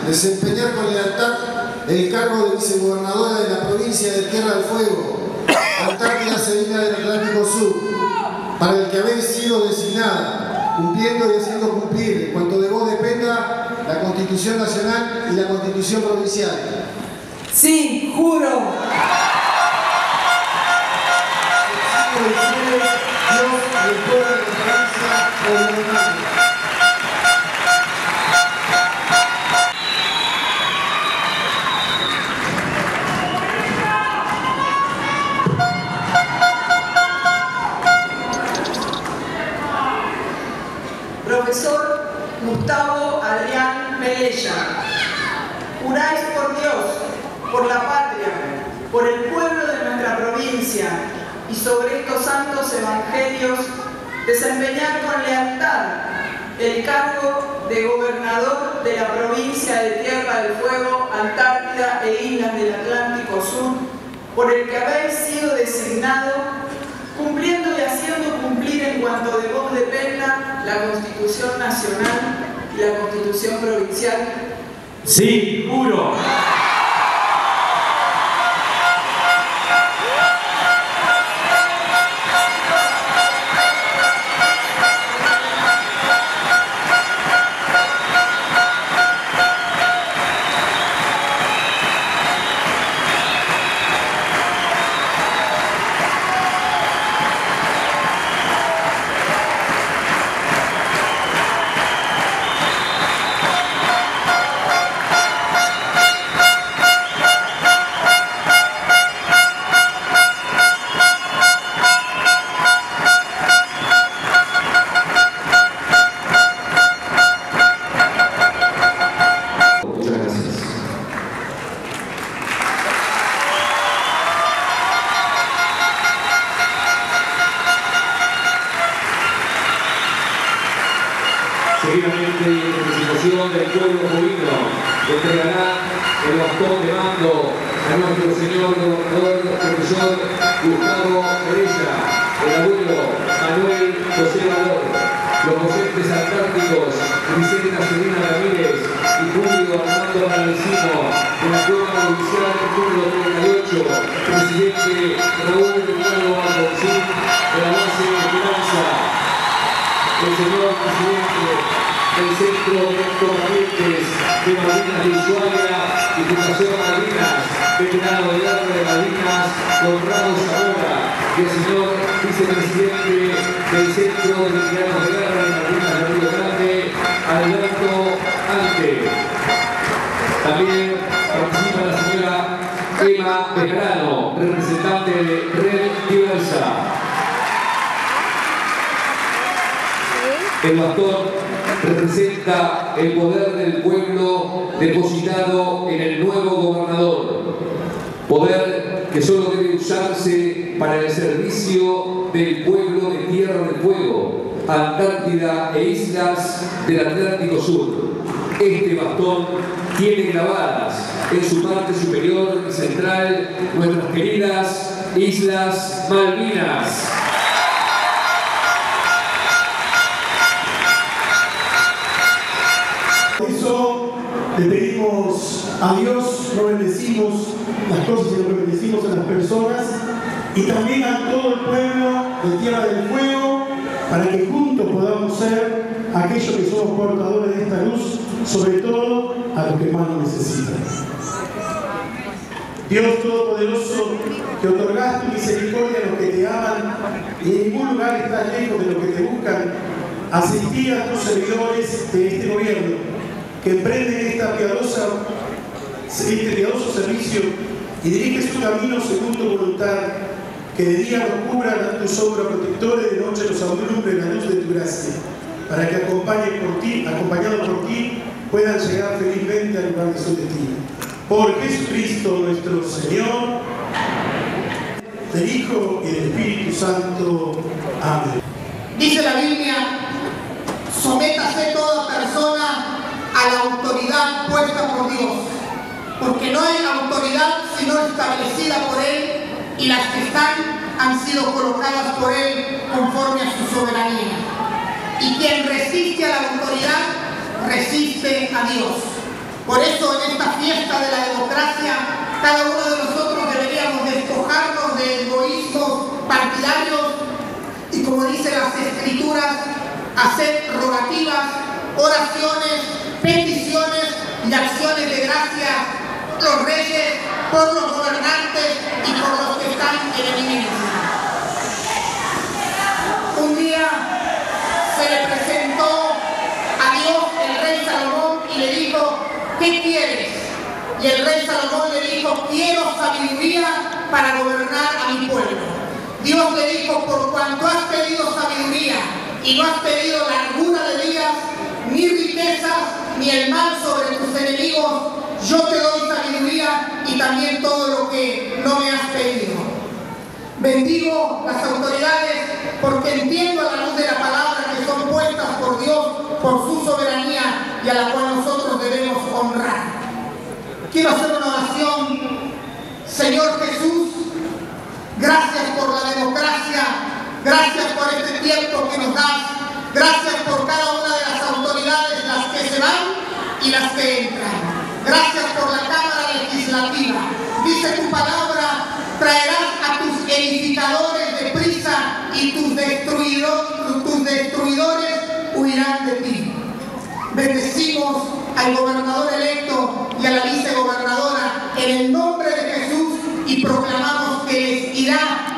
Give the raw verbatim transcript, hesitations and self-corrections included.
desempeñar con lealtad el cargo de vicegobernadora de la provincia de Tierra del Fuego, Antártida e Islas del Atlántico Sur, para el que habéis sido designada, cumpliendo y haciendo cumplir, en cuanto de vos dependa, la Constitución Nacional y la Constitución Provincial. Sí, juro. Dios y el pueblo de la provincia gobernante. Profesor Gustavo Adrián Melella, juráis por Dios, por la patria, por el pueblo de nuestra provincia y sobre estos santos evangelios, desempeñar con lealtad el cargo de gobernador de la provincia de Tierra del Fuego, Antártida e Islas del Atlántico Sur, por el que habéis sido designado, cumpliendo y haciendo cumplir en cuanto de vos dependa la Constitución Nacional y la Constitución Provincial. Sí, juro. Seguidamente, en representación del pueblo jovino, entregará el bastón de mando a nuestro señor gobernador, profesor Gustavo Melella, el abuelo Manuel José Valor, los docentes antárticos Vicenta Serena Ramírez y Julio Armando Alcino, de la Cueva Provincial número treinta y ocho, presidente Raúl Ricardo Alfonsín, de la base de Esperanza, el señor presidente del Centro de Componentes de Malvinas de Ushuaia y Fundación Malvinas, veterano de guerra de Malvinas, Conrado Zamora, y el señor vicepresidente del Centro de Veteranos de Guerra de Malvinas de Río Grande, Alberto Ante. También participa la señora Emma Bejarano, representante de Red Diversa. El bastón representa el poder del pueblo depositado en el nuevo gobernador, poder que solo debe usarse para el servicio del pueblo de Tierra del Fuego, Antártida e Islas del Atlántico Sur. Este bastón tiene grabadas en su parte superior y central nuestras queridas Islas Malvinas. Le pedimos a Dios, no bendecimos las cosas, sino que bendecimos a las personas y también a todo el pueblo de Tierra del Fuego, para que juntos podamos ser aquellos que somos portadores de esta luz, sobre todo a los que más lo necesitan. Dios Todopoderoso, que otorgaste tu misericordia a los que te aman y en ningún lugar estás lejos de los que te buscan, asistí a tus servidores de este gobierno, que emprenden esta piadosa, este piadoso servicio y dirige su camino según tu voluntad, que de día los cubra tu sombra protectora y de noche los alumbre la luz de tu gracia, para que acompañen por ti, acompañados por ti, puedan llegar felizmente al lugar de su destino. Por Jesucristo nuestro Señor, del Hijo y del Espíritu Santo. Amén. Dice la Biblia: sométase toda persona a la autoridad puesta por Dios, porque no hay autoridad sino establecida por Él, y las que están han sido colocadas por Él conforme a su soberanía. Y quien resiste a la autoridad, resiste a Dios. Por eso en esta fiesta de la democracia, cada uno de nosotros deberíamos despojarnos de egoísmos partidarios y, como dicen las Escrituras, hacer rogativas, oraciones, peticiones y acciones de gracia por los reyes, por los gobernantes y por los que están en eminencia. Un día se le presentó a Dios el rey Salomón y le dijo: ¿qué quieres? Y el rey Salomón le dijo: quiero sabiduría para gobernar a mi pueblo. Dios le dijo: por cuanto has pedido sabiduría y no has pedido largura de días, ni riquezas, ni el mal sobre tus enemigos, yo te doy sabiduría y también todo lo que no me has pedido. Bendigo las autoridades porque entiendo a la luz de la palabra que son puestas por Dios, por su soberanía y a la cual nosotros debemos honrar. Quiero hacer una oración. Señor Jesús, gracias por la democracia, gracias por este tiempo que nos das, gracias por cada una de las autoridades, las que se van y las que entran. Gracias por la Cámara Legislativa. Dice tu palabra: traerás a tus edificadores deprisa y tus, destruido, tus destruidores huirán de ti. Bendecimos al gobernador electo y a la vicegobernadora en el nombre de Jesús y proclamamos que les irá